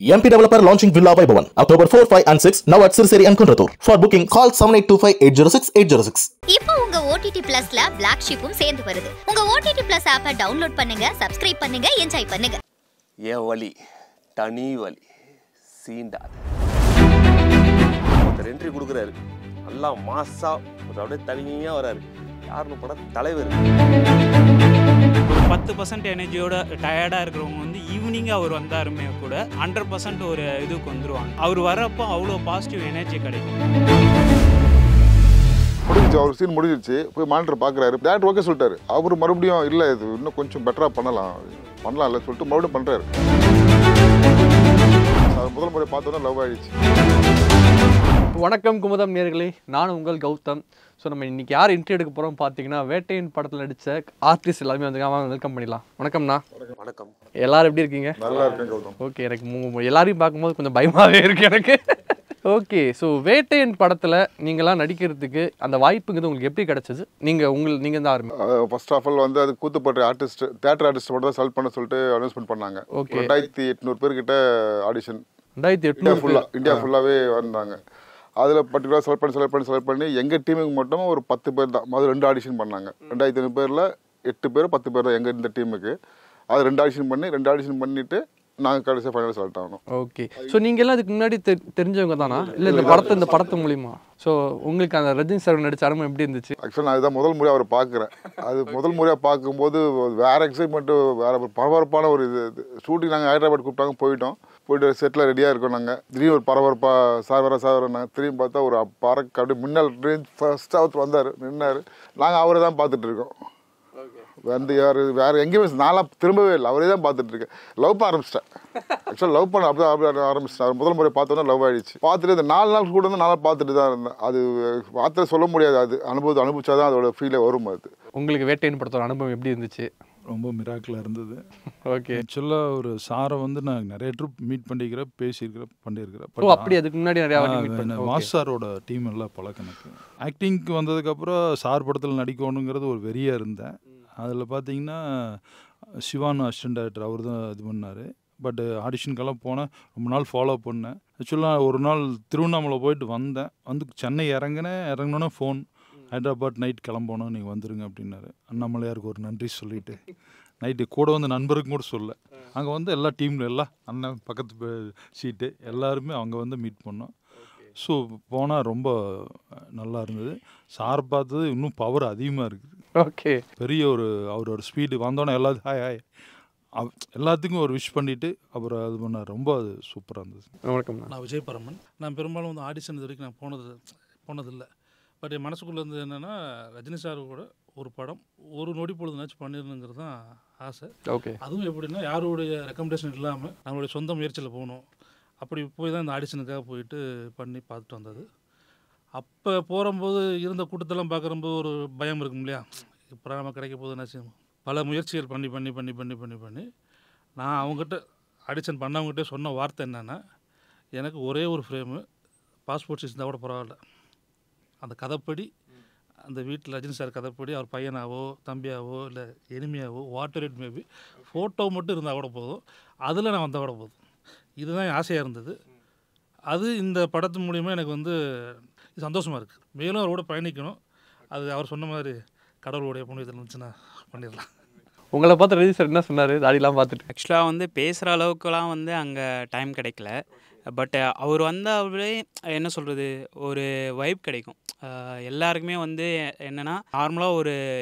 MP Developer launching Villa Vaibhavan October 4, 5 and 6 now at Sirseri and Kunratur. For booking call 7825-806-806. இப்போ உங்க OTT Plusல Black Sheepum சேர்ந்து வருது. உங்க OTT Plus ஆப்பை download பண்ணுங்க, சப்ஸ்கிரைப் பண்ணுங்க, என்ஜாய் பண்ணுங்க. ஏன் வலி தனி வலி சீண்டாது. ஒரு என்ட்ரி கொடுக்குறாரு, நல்லா மாசா அப்படியே தனியாக வராரு. யாருன்னு படம் தலைவர். 10% எனர்ஜியோட டயர்டாக இருக்கிறவங்க வந்து ஈவினிங்காக அவர் வந்தாருமே கூட 100% ஒரு இதுக்கு வந்துடுவாங்க. அவர் வரப்போ அவ்வளோ பாசிட்டிவ் எனர்ஜி கிடைக்கும். முடிஞ்சிச்சு, அவர் சீன் முடிஞ்சிருச்சு. போய் மானிட்டர் பார்க்குறாரு, டேரக்டர் ஓகே சொல்லிட்டாரு. அவர் மறுபடியும் இல்லை இது இன்னும் கொஞ்சம் பெட்டராக பண்ணலாம் இல்லை சொல்லிட்டு மறுபடியும் பண்ணுறாரு. அது முதல் முறை பார்த்தோன்னா லவ் ஆகிடுச்சு. வணக்கம் குமுதம் நேயர்களே, நான் உங்கள் கௌதம். ஸோ நம்ம இன்றைக்கி யார் இன்ட்ரி எடுக்க போகிறோம் பார்த்தீங்கன்னா, வேட்டையின் படத்தில் நடித்த ஆர்டிஸ்ட் எல்லாமே வந்து வெல்கம் பண்ணிடலாம். வணக்கம்ண்ணா. வணக்கம். எல்லோரும் எப்படி இருக்கீங்க? நல்லா இருக்கேன் கௌதம். ஓகே, எனக்கு எல்லாரையும் பார்க்கும்போது கொஞ்சம் பயமாகவே இருக்குது எனக்கு. ஓகே, ஸோ வேட்டையின் படத்தில் நீங்களாம் நடிக்கிறதுக்கு அந்த வாய்ப்புங்கிறது உங்களுக்கு எப்படி கிடச்சிது? நீங்கள் தான் ஆரம்பி ஃபர்ஸ்ட் ஆஃப் ஆல் வந்து அது கூத்துப்பட்டு ஆர்டிஸ்ட், தேட்டர் ஆர்டிஸ்ட் மட்டும் தான் செலக்ட் பண்ண சொல்லிட்டு அனௌன்ஸ்மெண்ட் பண்ணாங்க. ஓகே, 2800 பேர்கிட்ட ஆடிஷன், 2800 இந்தியா ஃபுல்லாகவே வந்தாங்க. அதில் பர்டிகுலர் செலக்ட் பண்ணி எங்கள் டீமுக்கு மட்டும் ஒரு 10 பேர் தான். அது 2 ஆடிஷன் பண்ணாங்க. 2500 பேரில் 8 பேர் 10 பேர் தான் எங்கள் இந்த டீமுக்கு. அது 2 ஆடிஷன் பண்ணிவிட்டு நாங்கள் கடைசியாக ஃபைனல் செலக்ட் ஆகணும். ஓகே, ஸோ நீங்கள்லாம் அதுக்கு முன்னாடி தெரிஞ்சவங்க தானா? இல்லை இந்த படத்து மூலிமா? ஸோ உங்களுக்கு அந்த ரஜினி சார் நடிச்ச அனுபவம் எப்படி இருந்துச்சு? ஆக்சுவலாக நான் இதுதான் முதல் முறையாக அவரை பார்க்குறேன். அது முதல் முறையாக பார்க்கும்போது வேறு எக்ஸைட்மெண்ட்டு, வேறு பரபரப்பான ஒரு இது. ஷூட்டிங் நாங்கள் ஹைதராபாத் கூப்பிட்டாங்க, போயிட்டு செட்டில் ரெடியாக இருக்கோம். நாங்கள் திடீர்னு ஒரு பரபரப்பாக சார் வர நாங்கள் திரும்பி பார்த்தா ஒரு பறக்க அப்படியே மின்னல் ஃபர்ஸ்ட்டாக வந்தார், நின்னார். நாங்கள் அவரை தான் பார்த்துட்டு இருக்கோம். வந்து வேறு எங்கேயுமே நான்லாம் திரும்பவே இல்லை, அவரே தான் பார்த்துட்டு இருக்கேன். லவ் பண்ண ஆரம்பிச்சிட்டேன். ஆக்சுவலாக லவ் பண்ண அப்படி ஆரம்பிச்சிட்டேன். அவர் முதல் முறை பார்த்தோன்னா லவ் ஆகிடுச்சு. பார்த்துட்டு இந்த 4 நாள் கூட வந்து 4 நாள் பார்த்துட்டு தான் இருந்தேன். அது வார்த்தை சொல்ல முடியாது. அது அனுபவிச்சா தான் அதோட ஃபீலே வரும். அது உங்களுக்கு வேட்டையின் படத்தோட அனுபவம் எப்படி இருந்துச்சு? ரொம்ப மிராக்கிளாக இருந்தது. ஓகே, ஆக்சுவலாக ஒரு சாரை வந்து நான் நிறைய ட்ரிப் மீட் பண்ணியிருக்கிறேன். அப்படி அதுக்கு முன்னாடி நிறையா மாஸ் சாரோட டீம் எல்லாம் பழக்கம் எனக்கு. ஆக்டிங்க்கு வந்ததுக்கப்புறம் சார் படத்தில் நடிக்கணுங்கிறது ஒரு வெறியாக இருந்தேன். அதில் பார்த்தீங்கன்னா சிவானு அசிஸ்டன்ட் டைரக்டர் அவர் தான் இது பண்ணார். பட் ஆடிஷனுக்கெல்லாம் போனேன், ரொம்ப நாள் ஃபாலோ பண்ணேன். ஆக்சுவலாக ஒரு நாள் திருவண்ணாமலை போயிட்டு வந்து சென்னை இறங்கினோன்னே ஃபோன், ஹைதராபாத் நைட் கிளம்பணும், நீங்கள் வந்துடுங்க அப்படின்னாரு. அண்ணாமலையாருக்கு ஒரு நன்றி சொல்லிவிட்டு நைட்டு கூட வந்து நண்பருக்கும் கூட சொல்ல, அங்கே வந்து எல்லா டீமில் எல்லாம் அண்ணன் பக்கத்து சீட்டு எல்லாருமே அவங்க வந்து மீட் பண்ணோம். ஸோ போனால் ரொம்ப நல்லா இருந்தது. சார் பார்த்தது இன்னும் பவர் அதிகமாக இருக்குது. ஓகே, பெரிய அவரோட ஸ்பீடு வந்தோன்னே எல்லாத்துக்கும் எல்லாத்துக்கும் ஒரு விஷ் பண்ணிவிட்டு அப்புறம் அது பண்ணார். ரொம்ப அது சூப்பராக இருந்தது. வணக்கம், நான் விஜய் பரமன். நான் பெரும்பாலும் வந்து ஆடிஷன் இது வரைக்கும் நான் போனதில்லை. பட் என் மனசுக்குள்ளே இருந்து என்னென்னா, ரஜினி சார் கூட ஒரு படம் ஒரு நொடி பொழுதுனாச்சும் பண்ணிடணுங்கிறது தான் ஆசை. ஓகே, அதுவும் எப்படின்னா யாருடைய ரெக்கமெண்டேஷன் இல்லாமல் நம்மளுடைய சொந்த முயற்சியில் போகணும். அப்படி போய் தான் இந்த ஆடிஷனுக்காக போயிட்டு பண்ணி பார்த்துட்டு வந்தது. அப்போ போகும்போது இருந்த கூட்டத்தெல்லாம் பார்க்குறம்போது ஒரு பயம் இருக்கும் இல்லையா, இப்போ நம்ம கிடைக்க போகுதுன்னாச்சு. பல முயற்சிகள் பண்ணி நான் அவங்ககிட்ட ஆடிஷன் பண்ணவங்ககிட்ட சொன்ன வார்த்தை என்னென்னா, எனக்கு ஒரே ஒரு ஃப்ரேமு பாஸ்போர்ட் சைஸ் இருந்தால் கூட பரவாயில்ல, அந்த கதைப்படி அந்த வீட்டில் ரஜினி சார் கதைப்படி அவர் பையனாவோ தம்பியாவோ இல்லை எனிமையாவோ வாட்டர் இட் மேபி ஃபோட்டோ மட்டும் இருந்தால் கூட போதும், அதில் நான் வந்தால் கூட போதும். இதுதான் என் ஆசையாக இருந்தது. அது இந்த படத்து மூலிமா எனக்கு வந்து சந்தோஷமாக இருக்குது. மேலும் அவரோட பயணிக்கணும். அது அவர் சொன்ன மாதிரி கடவுளுடைய புண்ணியத்தில் இருந்துச்சுன்னா பண்ணிடலாம். உங்களை பார்த்து ரஜினி சார் என்ன சொன்னார்? தாடிலாம் பார்த்துட்டு ஆக்சுவலாக வந்து பேசுகிற அளவுக்குலாம் வந்து அங்கே டைம் கிடைக்கல. பட் அவர் வந்தாலே என்ன சொல்கிறது, ஒரு வைப் கிடைக்கும். எல்லாருக்குமே வந்து என்னென்னா, நார்மலாக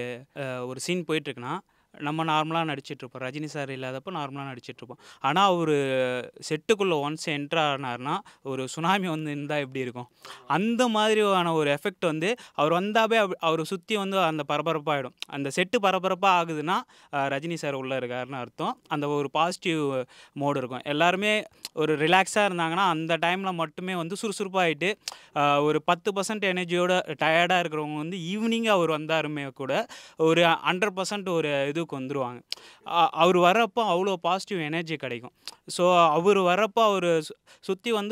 ஒரு சீன் போயிட்டுருக்குன்னா நம்ம நார்மலாக நடிச்சிட்ருப்போம். ரஜினி சார் இல்லாதப்போ நார்மலாக நடிச்சிட்ருப்போம். ஆனால் அவர் செட்டுக்குள்ளே ஒன்ஸ் என்ட்ரு ஆனார்னா ஒரு சுனாமி வந்து இருந்தால் எப்படி இருக்கும், அந்த மாதிரியான ஒரு எஃபெக்ட் வந்து அவர் வந்தாவே அவரை சுற்றி வந்து அந்த பரபரப்பாகிடும். அந்த செட்டு பரபரப்பாக ஆகுதுன்னா ரஜினி சார் உள்ளே இருக்காருன்னு அர்த்தம். அந்த ஒரு பாசிட்டிவ் மோடு இருக்கும். எல்லாருமே ஒரு ரிலாக்ஸாக இருந்தாங்கன்னா அந்த டைமில் மட்டுமே வந்து சுறுசுறுப்பாகிட்டு ஒரு 10% எனர்ஜியோட டயர்டாக இருக்கிறவங்க வந்து ஈவினிங்காக அவர் வந்தாருமே கூட ஒரு 100% ஒரு இது லெவலுக்கு வந்துடுவாங்க. அவர் வர்றப்போ அவ்வளோ பாசிட்டிவ் எனர்ஜி கிடைக்கும். ஸோ அவர் வர்றப்போ அவர் சுற்றி வந்து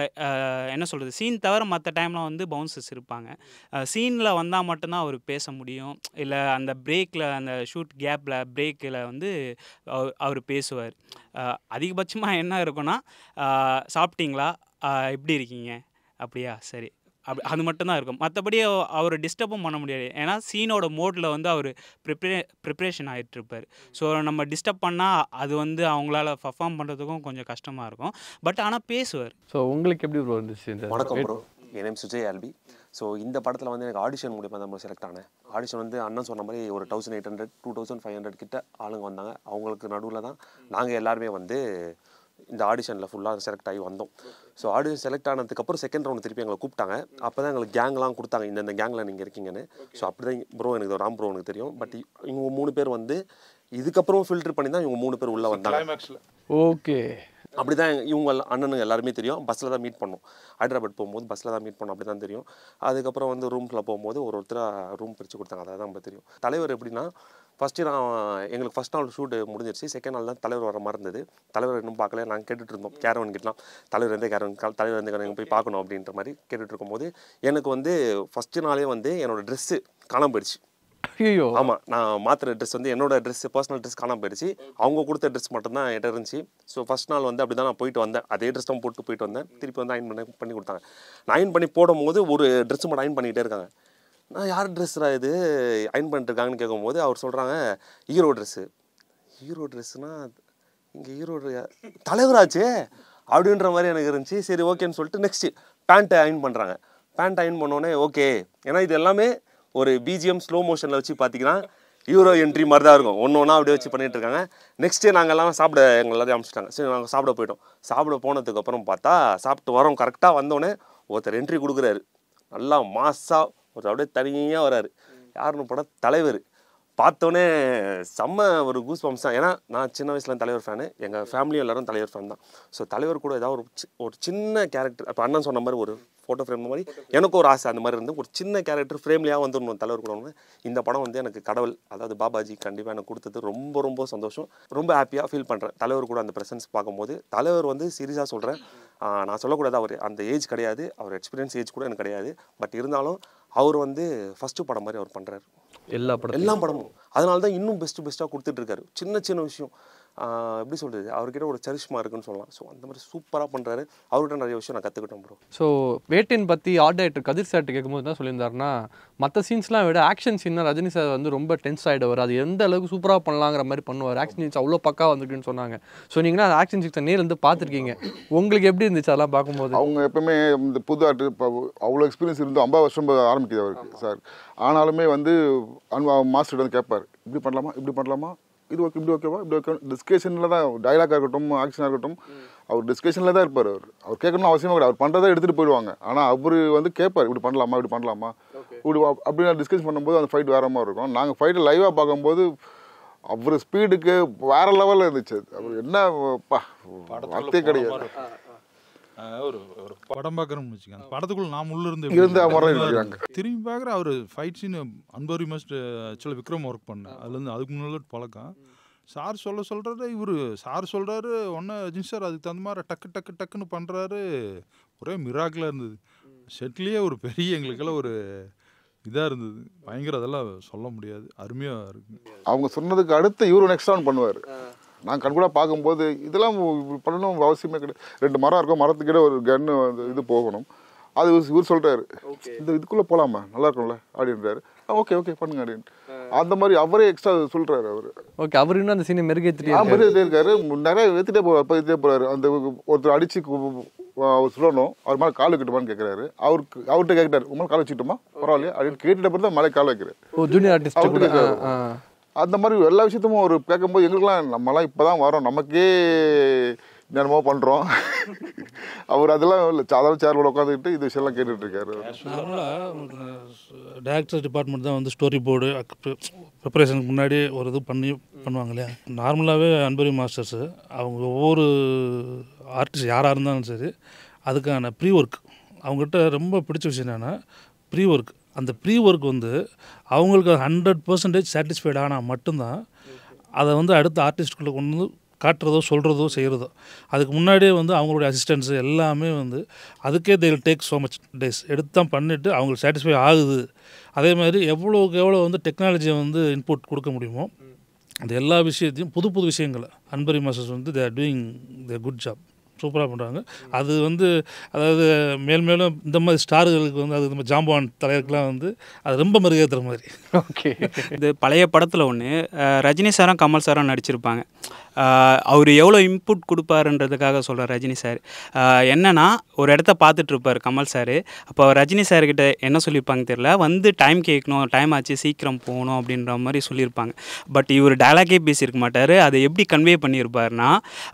என்ன சொல்கிறது, சீன் தவிர மற்ற டைமில் வந்து பவுன்சர்ஸ் இருப்பாங்க. சீனில் வந்தால் மட்டும்தான் அவர் பேச முடியும். இல்லை அந்த பிரேக்கில், அந்த ஷூட் கேப்பில் பிரேக்கில் வந்து அவர் பேசுவார். அதிகபட்சமாக என்ன இருக்குன்னா, சாப்பிட்டீங்களா, எப்படி இருக்கீங்க, அப்படியா, சரி, அது மட்டும்தான் இருக்கும். மற்றபடி அவர் டிஸ்டர்பும் பண்ண முடியாது. ஏன்னா சீனோட மோடில் வந்து அவர் ப்ரிப்ரேஷன் ஆகிட்டுருப்பார். ஸோ நம்ம டிஸ்டர்ப் பண்ணால் அது வந்து அவங்களால பர்ஃபார்ம் பண்ணுறதுக்கும் கொஞ்சம் கஷ்டமாக இருக்கும். பட் ஆனால் பேசுவார். ஸோ உங்களுக்கு எப்படி ப்ரோ இருந்துச்சு? வணக்கம் ப்ரோ, என் நேம் சுஜய் ஆல்பி. ஸோ இந்த படத்தில் வந்து எனக்கு ஆடிஷன் மூலியமாக தான் செலக்ட் ஆனேன். ஆடிஷன் வந்து அண்ணன் சொன்ன மாதிரி ஒரு 1800 2500 கிட்ட ஆளுங்க வந்தாங்க. அவங்களுக்கு நடுவில் தான் நாங்கள் எல்லாருமே வந்து இந்த ஆடிஷனில் ஃபுல்லாக செலக்ட் ஆகி வந்தோம். ஸோ ஆடிஷன் செலக்ட் ஆனதுக்கப்புறம் செகண்ட் ரவுண்ட் திருப்பி எங்களை கூப்பிட்டாங்க. அப்போ தான் எங்களுக்கு கேங்லாம் கொடுத்தாங்க, இந்த கேங்கில் நீங்கள் இருக்கீங்கன்னு. ஸோ அப்படி தான் ப்ரோ எனக்கு ராம் ப்ரோ எனக்கு தெரியும். பட் இவங்க 3 பேர் வந்து இதுக்கப்புறம் ஃபில்டர் பண்ணி தான் இவங்க 3 பேர் உள்ளே வந்தாங்க. ஓகே, அப்படி தான் இவங்க அண்ணனுங்க எல்லாருமே தெரியும். பஸ்ஸில் தான் மீட் பண்ணோம். ஹைதராபாத் போகும்போது பஸ்ஸில் தான் மீட் பண்ணோம். அப்படி தான் தெரியும். அதுக்கப்புறம் வந்து ரூம்ஸில் போகும்போது ஒருத்தராக ரூம் பிரித்து கொடுத்தாங்க. அதை தான் நம்ம தெரியும். தலைவர் எப்படின்னா, ஃபஸ்ட்டு எங்களுக்கு ஃபஸ்ட் நாள் ஷூட்டு முடிஞ்சிருச்சு. செகண்ட் நாள் தான் தலைவர் வர மாதிரி இருந்தது. தலைவர் இன்னும் பார்க்கல. நாங்கள் கேட்டுட்டு இருந்தோம் கேரவன் கிட்டலாம், தலைவர் எந்த கேரவன் போய் பார்க்கணும் அப்படின்ற மாதிரி கேட்டுட்டு இருக்கும்போது எனக்கு வந்து ஃபஸ்ட்டு நாளே வந்து என்னோடய ட்ரெஸ்ஸு காணாமல் போயிடுச்சு. ஐயோ, ஆமாம், நான் மாத்திர ட்ரெஸ் வந்து என்னோட ட்ரெஸ், பர்சனல் ட்ரெஸ் காணாமல் போயிடுச்சு. அவங்க கொடுத்த ட்ரெஸ் மட்டும்தான் என்கிட்ட இருந்துச்சு. ஸோ ஃபஸ்ட் நாள் வந்து அப்படி தான் நான் போயிட்டு வந்தேன். அதே ட்ரெஸ் தான் போட்டு போயிட்டு வந்தேன். திருப்பி வந்து அயன் பண்ணி கொடுத்தாங்க. நான் அயன் பண்ணி போடும்போது ஒரு ட்ரெஸ் மட்டும் அயன் பண்ணிகிட்டே இருக்காங்க. நான் யார் ட்ரெஸ்ஸா இது அயன் பண்ணிட்டுருக்காங்கன்னு கேட்கும்போது அவர் சொல்கிறாங்க, ஹீரோ ட்ரெஸ்ஸு. ஹீரோ ட்ரெஸ்ஸுனால் இங்கே ஹீரோ தலைவராச்சு அப்படின்ற மாதிரி எனக்கு இருந்துச்சு. சரி ஓகேன்னு சொல்லிட்டு நெக்ஸ்ட்டு பேண்ட்டை அயன் பண்ணுறாங்க. பேண்ட் அயன் பண்ணோடனே ஓகே, ஏன்னா இது எல்லாமே ஒரு பிஜிஎம் ஸ்லோ மோஷனில் வச்சு பார்த்தீங்கன்னா ஹீரோ என்ட்ரி மாதிரி தான் இருக்கும். ஒன்று ஒன்றா அப்படியே வச்சு பண்ணிகிட்டு இருக்காங்க. நெக்ஸ்ட்டு நாங்கள் எல்லாம் சாப்பிட எங்கள் எல்லாத்தையும் அனுப்பிச்சிட்டாங்க. சரி நாங்கள் சாப்பிட போயிட்டோம். சாப்பிட போனதுக்கப்புறம் பார்த்தா சாப்பிட்டு வரோம். கரெக்டாக வந்தோடனே ஒருத்தர் என்ட்ரி கொடுக்குறாரு. நல்லா மாஸாக ஒரு அப்படியே தனியாக வராரு. யாருன்னு போனால் தலைவர். பார்த்தோன்னே செம்ம ஒரு கூஸ் பம்ப்ஸ் தான். ஏன்னா நான் சின்ன வயசுல தலைவர் ஃபேனு. எங்கள் ஃபேமிலியும் எல்லோரும் தலைவர் ஃபேன் தான். ஸோ தலைவர் கூட ஏதாவது ஒரு சின்ன கேரக்டர், அப்போ அண்ணன் சொன்ன மாதிரி ஒரு ஃபோட்டோ ஃப்ரேம் மாதிரி எனக்கு ஒரு ஆசை அந்த மாதிரி இருந்து ஒரு சின்ன கேரக்டர் ஃப்ரேம்லேயாக வந்துடணும் தலைவர் கூட. இந்த படம் வந்து எனக்கு கடவுள், அதாவது பாபாஜி கண்டிப்பாக எனக்கு கொடுத்தது ரொம்ப ரொம்ப சந்தோஷம். ரொம்ப ஹாப்பியாக ஃபீல் பண்ணுறேன் தலைவர் கூட அந்த ப்ரெசன்ஸ் பார்க்கும்போது. தலைவர் வந்து சீரியஸாக சொல்கிறேன், நான் சொல்லக்கூடாது அவர் அந்த ஏஜ் கிடையாது, அவர் எக்ஸ்பீரியன்ஸ் ஏஜ் கூட எனக்கு கிடையாது. பட் இருந்தாலும் அவர் வந்து ஃபஸ்ட்டு படம் மாதிரி அவர் பண்ணுறாரு எல்லா படமும். அதனால தான் இன்னும் பெஸ்ட்டாக கொடுத்துட்ருக்காரு. சின்ன சின்ன விஷயம் எப்படி சொல்கிறது, அவர்கிட்ட ஒரு சரிஷ்மா இருக்குன்னு சொல்லலாம். ஸோ அந்த மாதிரி சூப்பராக பண்ணுறாரு. அவர்கிட்ட நிறைய விஷயம் நான் கற்றுக்கிட்டேன் ப்ரோ. ஸோ வேட்டையன் பற்றி ஆர்ட் டைரக்டர் கதிர் சார்ட்டு கேட்கும்போது தான் சொல்லியிருந்தாருன்னா, மற்ற சீன்ஸ்லாம் விட ஆக்ஷன் சீன்னா ரஜினி சார் வந்து ரொம்ப டென்ஸ் ஆகிடுவார். அது எந்த அளவுக்கு சூப்பராக பண்ணலாங்கிற மாதிரி பண்ணுவார். ஆக்ஷன் சீன்ஸ் அவ்வளோ பக்கா வந்துருக்குன்னு சொன்னாங்க. ஸோ நீங்கன்னா அந்த ஆக்ஷன் சீன்ஸை நேர்லேருந்து பார்த்துருக்கீங்க. உங்களுக்கு எப்படி இருந்துச்சு அதெல்லாம் பார்க்கும்போது? அவங்க எப்பவுமே இந்த புது ஆர்ட் இப்போ அவ்வளோ எக்ஸ்பீரியன்ஸ் இருந்து 50 வருஷம் ஆரம்பிக்குது அவருக்கு சார். ஆனாலுமே வந்து மாஸ்டர் வந்து கேட்பார், இப்படி பண்ணலாமா, இது ஓகே, இப்படி ஓகேவா, இப்படி ஓகே. டிஸ்கஷனில் தான் டைலாக்காக இருக்கட்டும், ஆக்ஷனாக இருக்கட்டும், அவர் டிஸ்கஷனில் தான் இருப்பார். அவர் கேட்கணும் அவசியமாக கிடையாது. அவர் பண்ணுறதை எடுத்துகிட்டு போயிடுவாங்க. ஆனால் அவர் வந்து கேட்பார், இப்படி பண்ணலாமா, இப்படி அப்படின்னு டிஸ்கஸ் பண்ணும்போது அந்த ஃபைட் வேற மாதிரி இருக்கும். நாங்கள் ஃபைட்டை லைவாக பார்க்கும்போது அவர் ஸ்பீடுக்கு வேற லெவலில் இருந்துச்சு. அவர் என்ன வார்த்தையே கிடையாது. ஒரு படம் பார்க்குறோம்னு வச்சுக்கோங்க, படத்துக்குள்ள நாம் உள்ள இருந்து திரும்பி பார்க்குற அவர் ஃபைட் சீன் அன்பரி மஸ்ட் ஆக்சுவலாக விக்ரம் ஒர்க் பண்ணேன். அதுலேருந்து அதுக்கு முன்னாடி பழக்கம். சார் சொல்கிறாரு, இவர் சார் சொல்கிறாரு ஒன்று ரஜினி சார் அதுக்கு தகுந்த மாதிரி டக்குன்னு பண்ணுறாரு. ஒரே மிராக்கிளாக இருந்தது. செட்லேயே ஒரு பெரிய எங்களுக்கெல்லாம் ஒரு இதாக இருந்தது. பயங்கர, அதெல்லாம் சொல்ல முடியாது, அருமையாக இருக்குது. அவங்க சொன்னதுக்கு அடுத்து இவரு நெக்ஸ்ட் ஆன் பண்ணுவார். நான் கண்கூடாக பார்க்கும்போது இதெல்லாம் பண்ணணும் அவசியமே கிடையாது. 2 மரம் இருக்கும், மரத்துக்கிட்ட ஒரு கன்னு இது போகணும். அது இவர் சொல்கிறாரு, இதுக்குள்ளே போகலாமா, நல்லா இருக்கும்ல அப்படின்றாரு. ஓகே பண்ணுங்க அப்படின்னு. அந்த மாதிரி அவரே எக்ஸ்ட்ரா சொல்கிறாரு அவர். ஓகே, அவர் இன்னும் அந்த சீனை மெருகேற்றிட்டே இருக்காரு. நிறைய ஏற்றிட்டே போகிறாரு. அந்த ஒருத்தர் அடிச்சு அவர் சொல்லணும், அவர் மேலே கால் வைக்கட்டுமான்னு கேட்குறாரு. அவர்கிட்ட கேட்குறாரு, உங்க மேலே கால் வச்சுக்கிட்டோமா பரவாயில்லையா அப்படின்னு கேட்டுட்ட பிறகு தான் மேலே கால் வைக்கிறாரு. ஜூனியர் ஆர்டிஸ்ட் அந்த மாதிரி எல்லா விஷயத்தும் ஒரு கேட்கும்போது எங்களுக்குலாம் நம்மலாம் இப்போ தான் வரோம், நமக்கே என்னமோ பண்ணுறோம். அவர் அதெல்லாம் இல்லை, சாதாரண சேரில் உட்காந்துக்கிட்டு இது விஷயம்லாம் கேட்டுட்டு இருக்காரு. நார்மலாக டைரக்டர்ஸ் டிபார்ட்மெண்ட் தான் வந்து ஸ்டோரி போர்டு ப்ரிப்பரேஷனுக்கு முன்னாடி ஒரு இது பண்ணுவாங்க இல்லையா. நார்மலாகவே அன்பரி மாஸ்டர்ஸு அவங்க ஒவ்வொரு ஆர்டிஸ்ட் யாராக இருந்தாலும் சரி அதுக்கான ப்ரீ ஒர்க் அவங்ககிட்ட ரொம்ப பிடிச்ச விஷயம் என்னென்னா ப்ரீ ஒர்க். அந்த ப்ரீ ஒர்க் வந்து அவங்களுக்கு 100% சாட்டிஸ்ஃபைட் ஆனால் மட்டும்தான் அதை வந்து அடுத்த ஆர்டிஸ்ட்டுக்குள்ளே கொண்டு வந்து காட்டுறதோ சொல்கிறதோ செய்கிறதோ, அதுக்கு முன்னாடியே வந்து அவங்களுடைய அசிஸ்டன்ஸு எல்லாமே வந்து அதுக்கே they will take so much days எடுத்து தான் பண்ணிவிட்டு அவங்களுக்கு சாட்டிஸ்ஃபை ஆகுது. அதே மாதிரி எவ்வளோக்கு எவ்வளோ வந்து டெக்னாலஜியை வந்து இன்புட் கொடுக்க முடியுமோ அந்த எல்லா விஷயத்தையும் புது புது விஷயங்களை அன்பரி மாஸ்டர்ஸ் வந்து they are doing the good job, சூப்பராக பண்ணுறாங்க. அது வந்து அதாவது மேலும் இந்த மாதிரி ஸ்டார்களுக்கு வந்து அது நம்ம ஜாம்பவான் தலைவருக்குலாம் வந்து அது ரொம்ப மரியாதை மாதிரி. ஓகே, இது பழைய படத்தில் ஒன்று ரஜினி சாரும் கமல் சாரும் நடிச்சிருப்பாங்க. அவர் எவ்வளோ இன்புட் கொடுப்பாருன்றதுக்காக சொல்கிறார் ரஜினி சார். என்னென்னா ஒரு இடத்த பார்த்துட்ருப்பார் கமல் சார். அப்போ ரஜினி சார்கிட்ட என்ன சொல்லியிருப்பாங்க தெரியல, வந்து டைம் கேட்கணும், டைம் ஆச்சு சீக்கிரம் போகணும் அப்படின்ற மாதிரி சொல்லியிருப்பாங்க. பட் இவர் டயலாகே பேசியிருக்க மாட்டார். அதை எப்படி கன்வே பண்ணியிருப்பார்னா,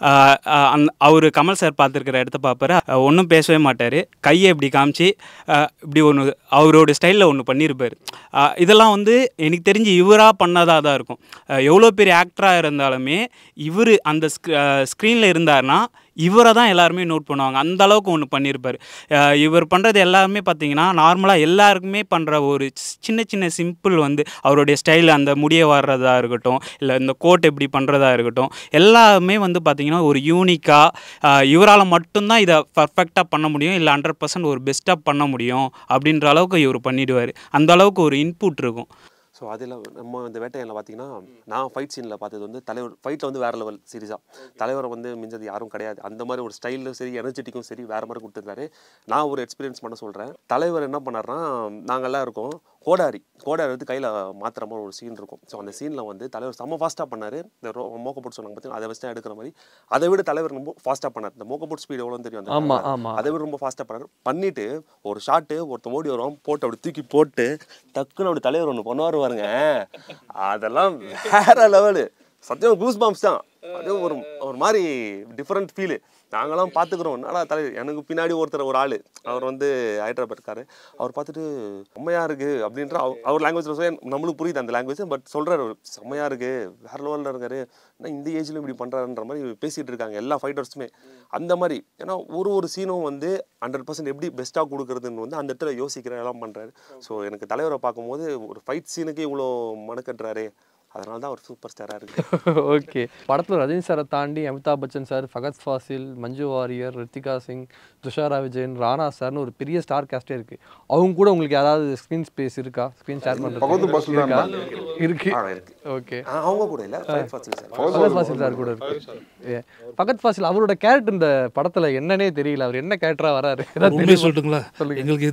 அவர் கமல் சார் பார்த்துருக்கிற இடத்த பார்ப்பார், ஒன்றும் பேசவே மாட்டார், கையை இப்படி காமிச்சு இப்படி ஒன்று அவரோட ஸ்டைலில் ஒன்று பண்ணியிருப்பார். இதெல்லாம் வந்து எனக்கு தெரிஞ்சு இவராக பண்ணதாக தான் இருக்கும். எவ்வளோ பெரிய ஆக்டராக இருந்தாலுமே இவர் அந்த ஸ்க்ரீனில் இருந்தார்னா இவரை தான் எல்லாருமே நோட் பண்ணுவாங்க. அந்த அளவுக்கு ஒன்று பண்ணியிருப்பார். இவர் பண்ணுறது எல்லாருமே பார்த்திங்கன்னா நார்மலாக எல்லாருக்குமே பண்ணுற ஒரு சின்ன சின்ன சிம்பிள் வந்து அவருடைய ஸ்டைல், அந்த முடிய வர்றதா இருக்கட்டும், இல்லை இந்த கோட் எப்படி பண்ணுறதா இருக்கட்டும், எல்லாமே வந்து பார்த்திங்கன்னா ஒரு யூனிக்காக இவரால் மட்டும்தான் இதை பர்ஃபெக்டாக பண்ண முடியும், இல்லை 100% ஒரு பெஸ்ட்டாக பண்ண முடியும் அப்படின்ற அளவுக்கு இவர் பண்ணிவிடுவார். அந்த அளவுக்கு ஒரு இன்புட் இருக்கும். ஸோ அதில் நம்ம இந்த வேட்டையில் பார்த்தீங்கன்னா நான் ஃபைட் சீனில் பார்த்தது வந்து தலைவர் ஃபைட்டில் வந்து வேறு லெவல் சீரியஸாக. தலைவரை வந்து மிஞ்சது யாரும் கிடையாது. அந்த மாதிரி ஒரு ஸ்டைலும் சரி எனர்ஜெட்டிக்கும் சரி வேறு மாதிரி கொடுத்துருந்தாரு. நான் ஒரு எக்ஸ்பீரியன்ஸ் பண்ண சொல்கிறேன். தலைவர் என்ன பண்ணார்னா, நாங்கள்லாம் இருக்கோம், கோடாரி வந்து கையில் மாற்றுற மாதிரி ஒரு சீன் இருக்கும். ஸோ அந்த சீனில் வந்து தலைவர் செம்ம ஃபாஸ்ட்டாக பண்ணார். இந்த மோக்க போட்டு சொன்னாங்க பார்த்தீங்கன்னா, அதை வச்சு தான் எடுக்கிற மாதிரி. அதை விட தலைவர் ரொம்ப ஃபாஸ்ட்டாக பண்ணார். இந்த மோக்க போட்டு ஸ்பீடு எவ்வளோன்னு தெரியும், அந்த அதை விட ரொம்ப ஃபாஸ்ட்டாக பண்ணார். பண்ணிவிட்டு ஒரு ஷாட்டு ஒருத்தன் ஓடி வருவான், போட்டு அப்படி தூக்கி போட்டு டக்குன்னு அப்படி தலைவர் ஒன்று பண்ணுவார் பாருங்க. அதெல்லாம் வேற லெவலு. சத்தியம் கூஸ் பாம்ஸ் தான். அது ஒரு மாதிரி டிஃப்ரெண்ட் ஃபீலு. நாங்களாம் பார்த்துக்குறோம், நல்லா தலைவர். எனக்கு பின்னாடி ஒரு ஆள், அவர் வந்து ஹைதராபாத் இருக்காரு. அவர் பார்த்துட்டு செம்மையாக இருக்குது அப்படின்ற அவர் லாங்குவேஜில் நம்மளுக்கு புரியுது அந்த லாங்குவேஜ். பட் சொல்கிறார், செம்மையாக இருக்குது, வேறு லெவலில் இருக்காரு, ஆனால் இந்த ஏஜ்லையும் இப்படி பண்ணுறாருன்ற மாதிரி பேசிகிட்டு இருக்காங்க எல்லா ஃபைட்டர்ஸுமே. அந்த மாதிரி ஏன்னா ஒரு சீனும் வந்து 100% எப்படி பெஸ்ட்டாக கொடுக்குறதுன்னு வந்து அந்த இடத்துல யோசிக்கிற எல்லாம் பண்ணுறாரு. ஸோ எனக்கு தலைவரை பார்க்கும்போது ஒரு ஃபைட் சீனுக்கு இவ்வளோ மனக்கட்டுறாரு, அதனால தான் அவர் சூப்பர் ஸ்டாராக இருக்குது. ஓகே, படத்தில் ரஜினி சாரை தாண்டி அமிதாப் பச்சன் சார், ஃபகத் ஃபாசில், மஞ்சு வாரியர், ரித்திகா சிங், துஷாரா விஜயன், ராணா சார்னு ஒரு பெரிய ஸ்டார் காஸ்டே இருக்குது. அவங்க கூட உங்களுக்கு யாராவது ஸ்க்ரீன் ஸ்பேஸ் இருக்கா, ஸ்க்ரீன் ஷேர் பண்ணுறது இருக்கு? ஓகே, அவங்க கூட இல்லை, ஃபகத் ஃபாசில் சார் கூட இருக்கு. ஃபகத் ஃபாசில் அவரோட கேரக்டர் இந்த படத்தில் என்னன்னே தெரியல, அவர் என்ன கேரக்டராக வராரு உண்மையை சொல்லிட்டுங்களா? எங்களுக்கு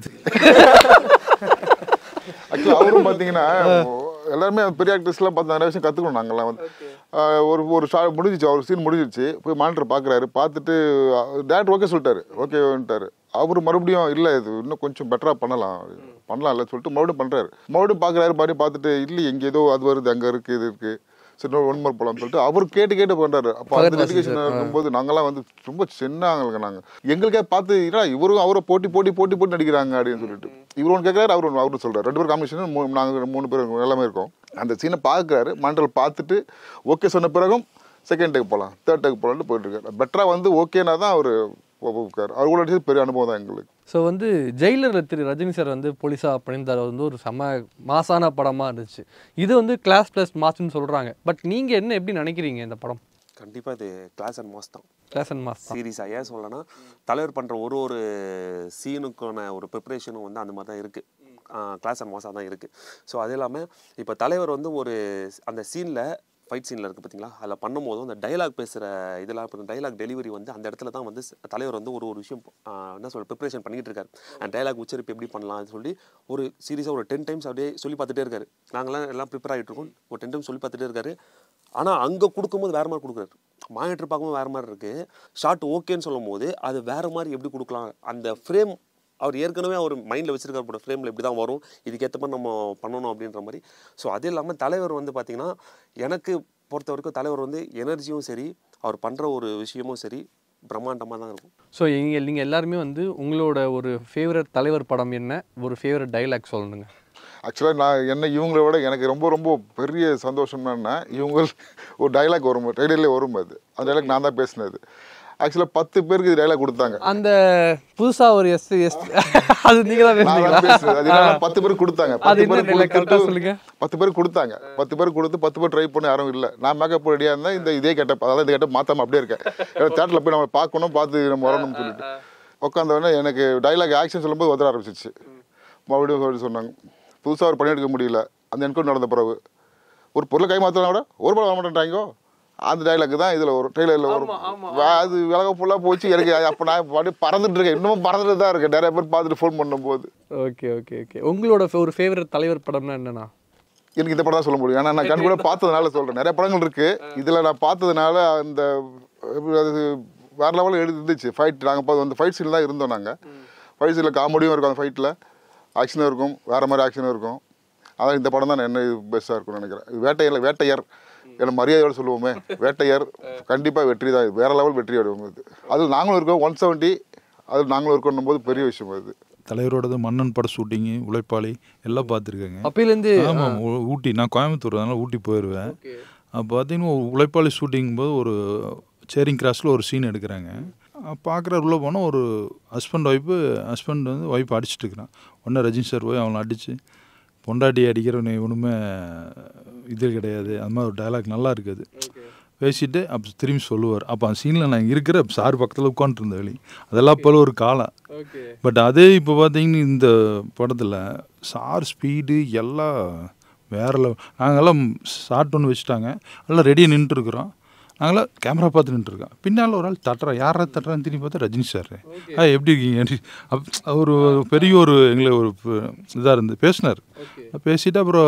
ஆக்சுவலாக அவரும் பார்த்தீங்கன்னா எல்லாருமே பெரிய ஆக்டர்ஸ்லாம் பார்த்து நிறைய விஷயம் கற்றுக்கணும். நாங்கள்லாம் வந்து ஒரு ஷார்ட் முடிஞ்சிச்சு, அவர் சீன் முடிஞ்சிச்சு, போய் மானிட்டர் பார்க்குறாரு. பார்த்துட்டு டேரக்டர் ஓகே சொல்லிட்டாரு, ஓகேன்ட்டார். அவர் மறுபடியும் இல்லை இது இன்னும் கொஞ்சம் பெட்டராக பண்ணலாம் இல்லைன்னு சொல்லிட்டு மறுபடியும் பண்ணுறாரு. மறுபடியும் பார்க்குறாரு, மாதிரி பார்த்துட்டு இல்லை எங்கே ஏதோ அது வருது, அங்கே இருக்குது, இது இருக்குது, சரி ஒன் மோர் போகலாம்னு சொல்லிட்டு அவர் கேட்டு பண்ணுறாரு. அப்போ அந்த டெடிகேஷன் இருக்கும்போது நாங்கள்லாம் வந்து ரொம்ப சின்னாங்க. நாங்கள் எங்களுக்கே பார்த்து இவரும் அவரை போட்டி நடிக்கிறாங்க அப்படின்னு சொல்லிட்டு இவர் ஒன்று கேட்குறாரு, அவரு சொல்கிறார். 2 பேர் காம்பினேஷன், நாங்கள் 3 பேர் எல்லாமே இருக்கோம். அந்த சீனை பார்க்குறாரு, மாண்டல் பார்த்துட்டு ஓகே சொன்ன பிறகும் செகண்ட் டேக் போகலாம், தேர்ட் டேக் போகலான்ட்டு போயிட்டுருக்காரு. பெட்டராக வந்து ஓகேனா தான் அவர் அவர் கூட பெரிய அனுபவம் தான் எங்களுக்கு. ஸோ வந்து ஜெயிலரில் திரு ரஜினி சார் வந்து போலீஸாக பண்ணியிருந்தார், வந்து ஒரு செம்ம மாசான படமாக இருந்துச்சு. இது வந்து கிளாஸ் ப்ளஸ் மாஸ்ன்னு சொல்கிறாங்க. பட் நீங்கள் என்ன எப்படி நினைக்கிறீங்க இந்த படம்? கண்டிப்பாக இது கிளாஸ் அண்ட் மாஸ் தான். கிளாஸ் அண்ட் மாஸ் சீரியஸாக ஏன் சொல்லனா, தலைவர் பண்ணுற ஒரு சீனுக்கான ஒரு ப்ரிப்பரேஷனும் வந்து அந்த மாதிரி தான் இருக்குது. கிளாஸ் அண்ட் மாஸாக தான் இருக்குது. ஸோ அது இல்லாமல் இப்போ தலைவர் வந்து அந்த சீனில் ஃபைட் சீனில் இருக்குது பார்த்தீங்களா, அதில் பண்ணும்போதும் அந்த டைலாக் பேசுகிற இதெல்லாம் இப்போ டைலாக் டெலிவரி வந்து அந்த இடத்துல தான் வந்து தலைவர் வந்து ஒரு விஷயம் என்ன சொல்ல ப்ரிப்பரேஷன் பண்ணிகிட்டு இருக்காரு. அந்த டைலாக் உச்சரிப்பு எப்படி பண்ணலாம்னு சொல்லி ஒரு சீரியஸாக ஒரு 10 டைம்ஸ் அப்படியே சொல்லி பார்த்துட்டே இருக்காரு. நாங்களாம் எல்லாம் ப்ரிப்பேர் ஆகிட்டு இருக்கோம், ஒரு 10 டைம்ஸ் சொல்லி பார்த்துட்டே இருக்காரு. ஆனால் அங்கே கொடுக்கும்போது வேறு மாதிரி கொடுக்குறாரு. மானிட்டர் பார்க்கும்போது வேறு மாதிரி இருக்குது. ஷார்ட் ஓகேன்னு சொல்லும் போது அது வேறு மாதிரி எப்படி கொடுக்கலாம், அந்த ஃப்ரேம் அவர் ஏற்கனவே அவர் மைண்டில் வச்சுருக்காரு, ஃப்ரேமில் இப்படி தான் வரும், இதுக்கேற்ற மாதிரி நம்ம பண்ணணும் அப்படின்ற மாதிரி. ஸோ அது இல்லாமல் தலைவர் வந்து பார்த்திங்கன்னா எனக்கு பொறுத்த வரைக்கும் தலைவர் வந்து எனர்ஜியும் சரி, அவர் பண்ணுற ஒரு விஷயமும் சரி பிரம்மாண்டமாக தான் இருக்கும். ஸோ நீங்கள் எல்லாருமே வந்து உங்களோட ஒரு ஃபேவரட் தலைவர் படம் என்ன, ஒரு ஃபேவரட் டைலாக் சொல்லணுங்க. ஆக்சுவலாக நான் இவங்கள விட எனக்கு ரொம்ப ரொம்ப பெரிய சந்தோஷம் என்னன்னா, இவங்க ஒரு டைலாக் வரும், ட்ரெய்லர்லேயே வரும், அந்த டைலாக் நான் தான் பேசினது. ஆக்சுவலாக 10 பேருக்கு இது டைலாக் கொடுத்தாங்க. அந்த புதுசா ஒரு அது நீங்க தான் பேசுறீங்களா? அது 10 பேருக்கு கொடுத்தாங்க. 10 பேருக்கு கொடுத்தாங்க. 10 பேருக்கு கொடுத்து 10 பேர் ட்ரை பண்ண யாரும் இல்லை. நான் மேக்கப் ரெடியாக இருந்தேன். இதே கெட்டப், அதாவது இந்த கெட்டப் மாற்றாம அப்படியே இருக்கேன். தேட்டரில் போய் நம்ம பார்க்கணும், பார்த்து நம்ம வரணும்னு சொல்லிட்டு உட்காந்தவொடனே எனக்கு டைலாக் ஆக்ஷன் சொல்லும்போது வந்துட ஆரம்பிச்சிச்சு. மறுபடியும் சொன்னாங்க, புதுசாக ஒரு பணி எடுக்க முடியல. அந்த என்கவுண்டர் நடந்த பிறகு ஒரு பொருளை கை மாற்றினா கூட ஒரு படம் வர மாட்டேன்ட்டாங்கோ. அந்த டைலாக் தான் இதில் வரும், ட்ரெயிலரில் வரும். அது விலக ஃபுல்லாக போச்சு எனக்கு. அப்போ நான் அப்படியே பறந்துட்டு இருக்கேன், இன்னமும் பறந்துட்டு தான் இருக்கேன். நிறைய பேர் பார்த்துட்டு ஃபோன் பண்ணும்போது. Okay okay okay. உங்களோட ஒரு ஃபேவரட் தலைவர் படம்னா என்னன்னா? எனக்கு இந்த படம் தான் சொல்ல முடியும். ஏன்னா நான் கண் கூட பார்த்ததுனால சொல்கிறேன். நிறைய படங்கள் இருக்குது, இதில் நான் பார்த்ததுனால அந்த அது வேறு லெவலில் இருந்துச்சு. ஃபைட் நாங்கள் வந்து ஃபைட் சீனில் தான் இருந்தோம். நாங்கள் ஃபைட் சீனில் காமெடியும் இருக்கும், அந்த ஃபைட்டில் ஆக்ஷனும் இருக்கும், வேறு மாதிரி ஆக்ஷனும் இருக்கும். அதான் இந்த படம் தான் என்ன பெஸ்ட்டாக இருக்கும்னு நினைக்கிறேன். வேட்டையர் என்ன மரியாதையோடு சொல்லுவோமே, வேட்டையர் கண்டிப்பாக வெற்றி தான். இது வேறு லெவல் வெற்றி அடைவோம். இது அது நாங்களும் இருக்கோம் 170, அது நாங்களும் இருக்கணும் போது பெரிய விஷயம். அது தலைவரோடது மன்னன் பட ஷூட்டிங்கு, உழைப்பாளி எல்லாம் பார்த்துருக்கேங்க. அப்போலேருந்து ஆமாம், ஊட்டி, நான் கோயம்புத்தூர், அதனால் ஊட்டி போயிடுவேன். அப்போ பார்த்தீங்கன்னா உழைப்பாளி ஷூட்டிங் போது ஒரு சேரிங் கிராஸில் ஒரு சீன் எடுக்கிறாங்க. பார்க்குற உள்ளே போனால் ஒரு ஹஸ்பண்ட் வந்து ஒய்ஃப் அடிச்சுட்டு இருக்கிறான். உடனே ரஜினி சார் போய் அவனை அடித்து, பொண்டாட்டி அடிக்கிறவனே ஒன்றுமே இது கிடையாது, அது மாதிரி ஒரு டைலாக் நல்லா இருக்குது பேசிட்டு அப்போ திரும்பி சொல்லுவார். அப்போ அந்த சீனில் நான் இருக்கிற சார் பக்கத்தில் உட்காந்துருந்தேன் வெளியே. அதெல்லாம் போல ஒரு காலம். பட் அதே இப்போ பார்த்தீங்கன்னா இந்த படத்தில் சார் ஸ்பீடு எல்லாம் வேற லெவல். நாங்கள்லாம் ஷார்ட் ஒன்று வச்சுட்டாங்க, எல்லாம் ரெடியாக நின்றுட்டுருக்குறோம். நாங்களாம் கேமரா பார்த்து நின்றுருக்கோம். பின்னால் ஒரு ஆள் தட்டுறோம், யாரா தட்டுறான்னு திரும்பி பார்த்தா ரஜினி சார். எப்படி இருக்கீங்க? ஒரு பெரிய ஒரு எங்களை ஒரு இதாக இருந்து பேசினார். பேசிட்டு அப்புறம்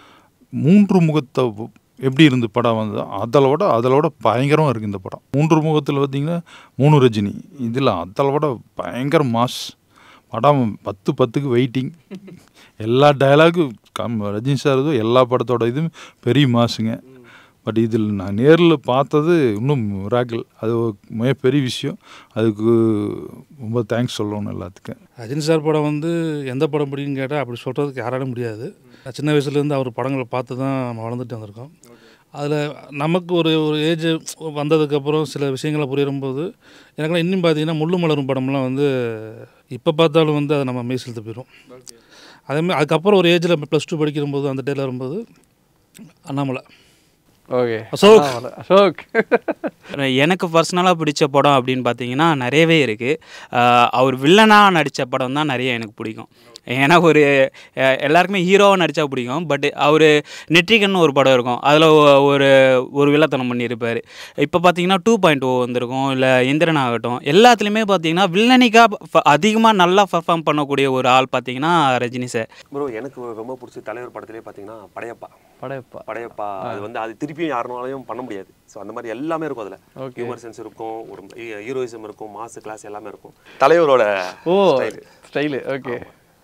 3 முகத்தை எப்படி இருந்து படம் வந்ததோ அதில் விட பயங்கரமாக இருக்குது இந்த படம். 3 முகத்தில் பார்த்தீங்கன்னா 3 ரஜினி, இதில் அதில் விட பயங்கர மாஸ் படம். 10-10க்கு வெயிட்டிங். எல்லா டைலாகும் ரஜினி சார் எல்லா படத்தோட இதுவும் பெரிய மாசுங்க. பட் இதில் நான் நேரில் பார்த்தது இன்னும் மிராக்கிள். அது மிகப்பெரிய விஷயம். அதுக்கு ரொம்ப தேங்க்ஸ் சொல்லணும் எல்லாத்துக்கும். ரஜினி சார் படம் வந்து எந்த படம் பிடிக்குன்னு கேட்டால் அப்படி சொல்கிறதுக்கு யாராலும் முடியாது. சின்ன வயசுலேருந்து அவர் படங்களை பார்த்து தான் நம்ம வளர்ந்துட்டு வந்திருக்கோம். அதில் நமக்கு ஒரு ஏஜ் வந்ததுக்கப்புறம் சில விஷயங்களை புரியும்போது எனக்குலாம் இன்னும் பார்த்தீங்கன்னா முள்ளு மலரும் படம்லாம் வந்து இப்போ பார்த்தாலும் வந்து அதை நம்ம மெய் செலுத்த போயிடும். அதேமாதிரி அதுக்கப்புறம் ஒரு ஏஜில் +2 படிக்கும்போது அந்த டேல வரும்போது அண்ணாமலை. ஓகே, அசோக். எனக்கு பர்சனலாக பிடிச்ச படம் அப்படின்னு பார்த்தீங்கன்னா நிறையவே இருக்குது. அவர் வில்லனாக நடித்த படம் தான் நிறைய எனக்கு பிடிக்கும். ஏன்னா எல்லாருக்குமே ஹீரோவாக நடித்தா பிடிக்கும். பட் அவர் நெற்றிகன்னு ஒரு படம் இருக்கும், அதில் ஒரு வில்லத்தனம் பண்ணியிருப்பார். இப்போ பார்த்தீங்கன்னா 2.0 வந்திருக்கும், இல்லை எந்திரன் ஆகட்டும், எல்லாத்துலேயுமே பார்த்தீங்கன்னா வில்லனிக்காக அதிகமாக நல்லா பர்ஃபார்ம் பண்ணக்கூடிய ஒரு ஆள் பார்த்தீங்கன்னா ரஜினி சார். ப்ரோ எனக்கு ரொம்ப பிடிச்ச தலைவர் படத்திலே பார்த்தீங்கன்னா படையப்பா. அது வந்து அது திருப்பியும் யாருனாலையும் பண்ண முடியாது. ஸோ அந்த மாதிரி எல்லாமே இருக்கும். அதில் ஹியூமர் சென்ஸ் இருக்கும், ஒரு ஹீரோயிசம் இருக்கும், மாஸ் கிளாஸ் எல்லாமே இருக்கும். தலைவரோட ஸ்டைலு. Okay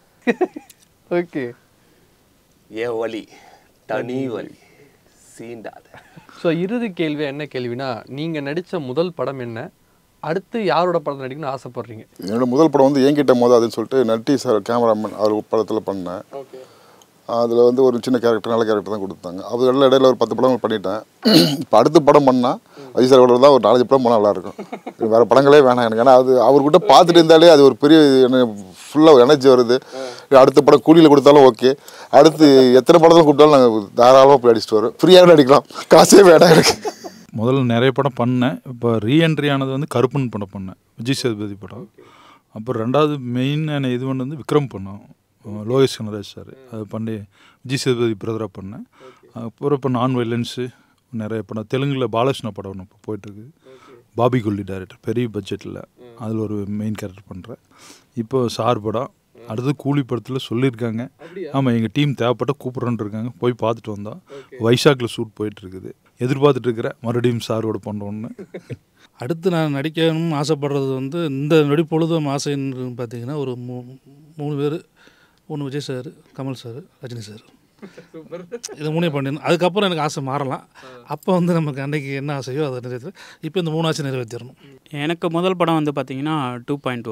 okay. ஏ வலி தனி வலி சீண்டாத. ஸோ இறுதி கேள்வி என்ன கேள்வினா, நீங்கள் நடித்த முதல் படம் என்ன, அடுத்து யாரோட படம் நடிக்கணும்னு ஆசைப்படுறீங்க? என்னோட முதல் படம் வந்து என்கிட்ட மோதாதுன்னு சொல்லிட்டு நட்டி சார் கேமராமேன் அவர் படத்தில் பண்ணேன். அதில் வந்து ஒரு சின்ன கேரக்டர், நல்ல கேரக்டர் தான் கொடுத்தாங்க. அது இடையில ஒரு 10 படங்கள் பண்ணிட்டேன். இப்போ அடுத்த படம் பண்ணால் ரஜினி சார் தான் ஒரு 4-5 படம் போனால் நல்லாயிருக்கும். வேறு படங்களே வேணாம் எனக்கு. ஏன்னா அது அவர்கிட்ட பார்த்துட்டு இருந்தாலே அது ஒரு பெரிய ஃபுல்லாக எனர்ஜி வருது. அடுத்த படம் கூலியில் கொடுத்தாலும் ஓகே, அடுத்து எத்தனை படத்தில் கொடுத்தாலும் நாங்கள் தாராளமாக போய் அடிச்சுட்டு வரோம். ஃப்ரீயாகவே அடிக்கலாம், காசே வேணாம் எனக்கு. முதல்ல நிறைய படம் பண்ணேன். இப்போ ரீஎன்ட்ரி ஆனது வந்து கருப்பன் படம் பண்ணேன், விஜய் சேதுபதி படம். அப்புறம் 2வது மெயின் இது ஒன்று வந்து விக்ரம் பண்ணோம், லோகேஷ் கனராஜ் சார். அது பண்ணி விஜய் சேதுபதி பிரதராக பண்ணேன். அப்புறம் இப்போ நான் வைலன்ஸு நிறைய படம். தெலுங்கில் பாலகிருஷ்ண படம் ஒன்று இப்போ போயிட்டுருக்கு, பாபி கொல்லி டைரக்டர், பெரிய பட்ஜெட்டில். அதில் ஒரு மெயின் கேரக்டர் பண்ணுறேன். இப்போ சார் படம், அடுத்து கூலி படத்தில் சொல்லியிருக்காங்க. ஆமாம், எங்கள் டீம் தேவைப்பட்ட கூப்பிட்றோன்னு இருக்காங்க, போய் பார்த்துட்டு வந்தோம். வைசாக்கில் ஷூட் போயிட்டுருக்குது, எதிர்பார்த்துட்டு இருக்கிறேன் மறுபடியும் சாரோட பண்ணுறோன்னு. அடுத்து நான் நடிக்கணும்னு ஆசைப்படுறது வந்து இந்த நொடிப்பொழுதும் ஆசைன்னு பார்த்தீங்கன்னா ஒரு 3 பேர். 1 Vijay sir, Kamal sir, Rajini sir. இது 3 பண்ணிடணும். அதுக்கப்புறம் எனக்கு ஆசை மாறலாம். அப்போ வந்து நமக்கு அன்றைக்கி என்ன ஆசையோ அதை நிறைவேற்ற. இப்போ இந்த 3 ஆசை நிறைவேற்றிடணும். எனக்கு முதல் படம் வந்து பார்த்திங்கன்னா 2.0.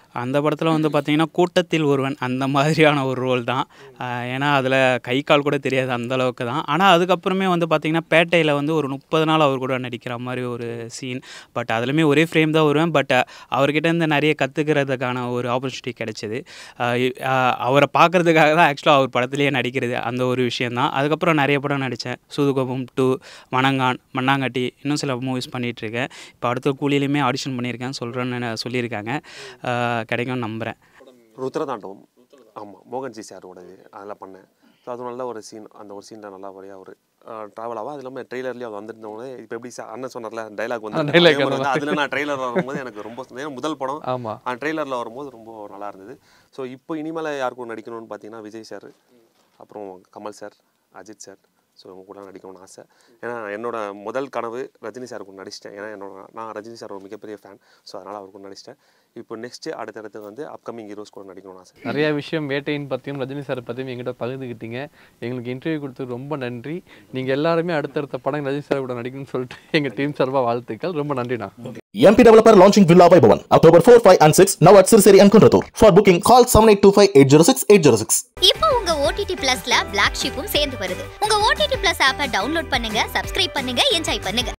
அந்த படத்தில் வந்து பார்த்திங்கன்னா கூட்டத்தில் ஒருவன் அந்த மாதிரியான ஒரு ரோல் தான். ஏன்னா அதில் கை கால் கூட தெரியாது அந்த அளவுக்கு தான். ஆனால் அதுக்கப்புறமே வந்து பார்த்திங்கன்னா பேட்டையில் வந்து ஒரு 30 நாள் அவர் கூட நடிக்கிற மாதிரி ஒரு சீன். பட் அதுலேயுமே ஒரே ஃப்ரேம் தான் வருவேன். பட் அவர்கிட்டேருந்து நிறைய கற்றுக்கிறதுக்கான ஒரு ஆப்பர்ச்சுனிட்டி கிடைச்சிது. அவரை பார்க்குறதுக்காக தான் ஆக்சுவலாக அவர் படத்துலேயே நடிக்கிறது அந்த ஒரு விஷயந்தான். அதுக்கப்புறம் நிறைய படம் நடித்தேன். சூதுகோபம் 2, மணங்கான், மண்ணாங்கட்டி, இன்னும் சில மூவிஸ் பண்ணிகிட்ருக்கேன். இப்போ அடுத்த கூலியிலையுமே ஆடிஷன் பண்ணியிருக்கேன் சொல்கிறேன்னு சொல்லியிருக்காங்க. கிடைக்கும்னு நம்புகிறேன். ருத்ரதாண்டவம், ஆமாம், மோகன்ஜி சாரோடது அதெல்லாம் பண்ணேன். ஸோ அது நல்ல ஒரு சீன். அந்த ஒரு சீனில் நல்லா வரையாக ஒரு ட்ராவல் ஆகும். அது இல்லாமல் ட்ரெய்லர்லேயே அது வந்துருந்தவங்க இப்போ எப்படி அண்ணன் சொன்னார்ல டைலாக் வந்து அதில் நான் ட்ரெய்லர் வரும்போது எனக்கு ரொம்ப முதல் படம் அந்த ட்ரெய்லரில் வரும்போது ரொம்ப நல்லா இருந்தது. ஸோ இப்போ இனிமேல் யாருக்கும் நடிக்கணும்னு பார்த்தீங்கன்னா விஜய் சார், அப்புறம் Kamal sir, Ajith sir, so இவங்க கூட நடிக்கணும்னு ஆசை. ஏன்னா என்னோட முதல் கனவு ரஜினி சார் கூட நடிச்சிட்டேன். ஏன்னா நான் ரஜினி சார் ஒரு மிகப்பெரிய ஃபேன். ஸோ அதனால் அவர் கூட நடிச்சிட்டேன். இப்போ நெக்ஸ்ட்டு அடுத்தடுத்து வந்து அப்கமிங் ஹீரோஸ் கூட நடிக்கணும்னு ஆசை. நிறைய விஷயம் வேட்டையின் பற்றியும் ரஜினி சாரை பற்றியும் எங்கிட்ட பகிர்ந்துக்கிட்டீங்க. எங்களுக்கு இன்டர்வியூ கொடுத்து ரொம்ப நன்றி. நீங்கள் எல்லாருமே அடுத்தடுத்த படம் ரஜினி சார் கூட நடிக்கணும்னு சொல்லிட்டு எங்கள் டீம் சார்பாக வாழ்த்துக்கள். ரொம்ப நன்றிண்ணா. MP Developer launching Villa Vaibhavan October 4, 5 and 6 now at Sirseri and Kunratur. For booking call 7825806806. இப்போ உங்க OTT Plusல Black Sheepum சேர்ந்து வருது. உங்க OTT Plus ஆப்பை டவுன்லோட் பண்ணுங்க, சப்ஸ்கிரைப் பண்ணுங்க, என்ஜாய் பண்ணுங்க.